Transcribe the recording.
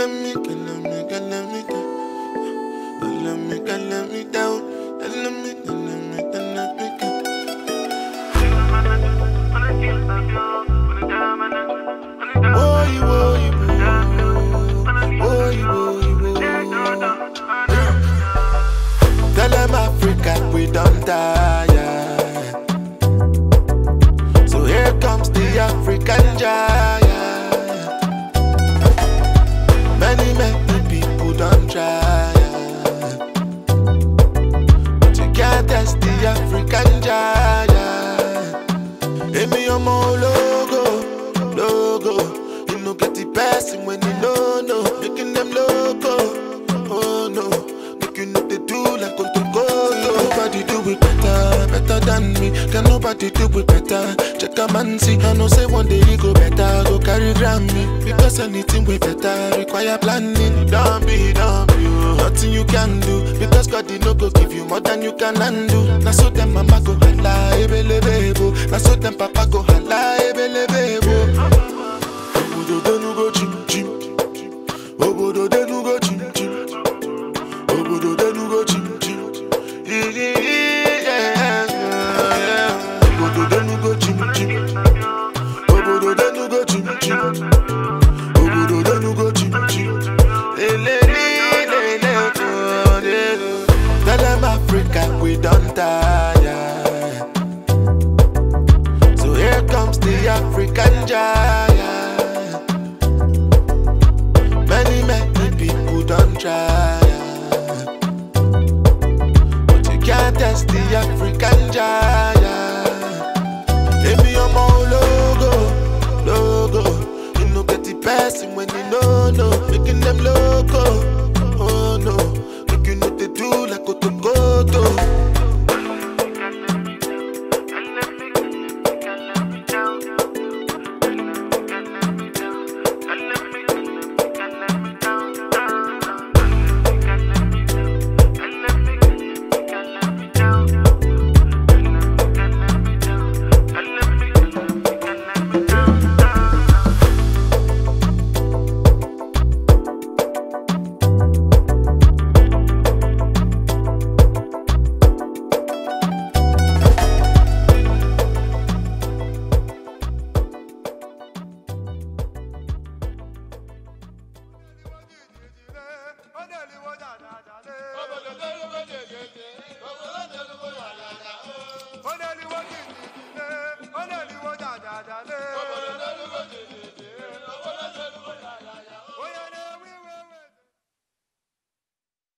Tell them Africa we don't tire. So here comes the African giant. Many people don't try, but you can't test the African giant. Give me your more logo. You know get the passing when you know, making them loco. Oh no, make you know they do like control. Nobody do it better than me. Can nobody do it better? Check a man see, I know say one day he go better, go carry Grammy. Because anything way better require planning. Don't be, nothing you can do. Because God did no go give you more than you can undo. Now so them mama go hala, ebelebebo. Now so them papa go hala, ebelebebo. Obodo denu go chim chim. Obodo denu go chim chim. Obodo denu go chim chim. Obodo denu go chim chim. Obodo denu go chim chim. Obodo denu go chim chim. Tell them Africa we don't tire. So here comes the African giant. Many people don't try, but you can't test the African giant. Give me your more logo. You know get the passing when you know, making them loco.